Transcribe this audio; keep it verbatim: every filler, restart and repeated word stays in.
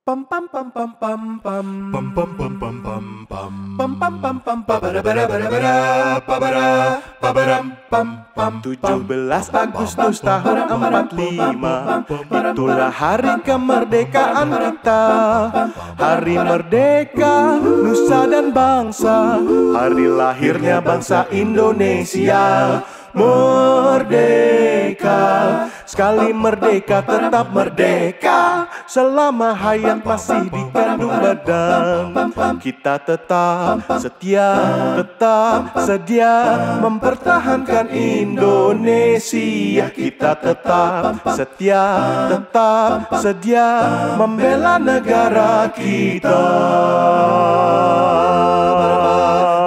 Pam pam pam pam pam pam Pam pam pam pam pam pam pam pam pam pam pabara bara bara bara pabara pabaram pam pam tujuh belas Agustus tahun empat lima, itulah hari kemerdekaan kita. Hari merdeka nusa dan bangsa, hari lahirnya bangsa Indonesia. Merdeka, sekali merdeka tetap merdeka. Selama hayat masih dikandung badan, kita tetap setia, tetap sedia mempertahankan Indonesia. Kita tetap setia, tetap sedia membela negara kita.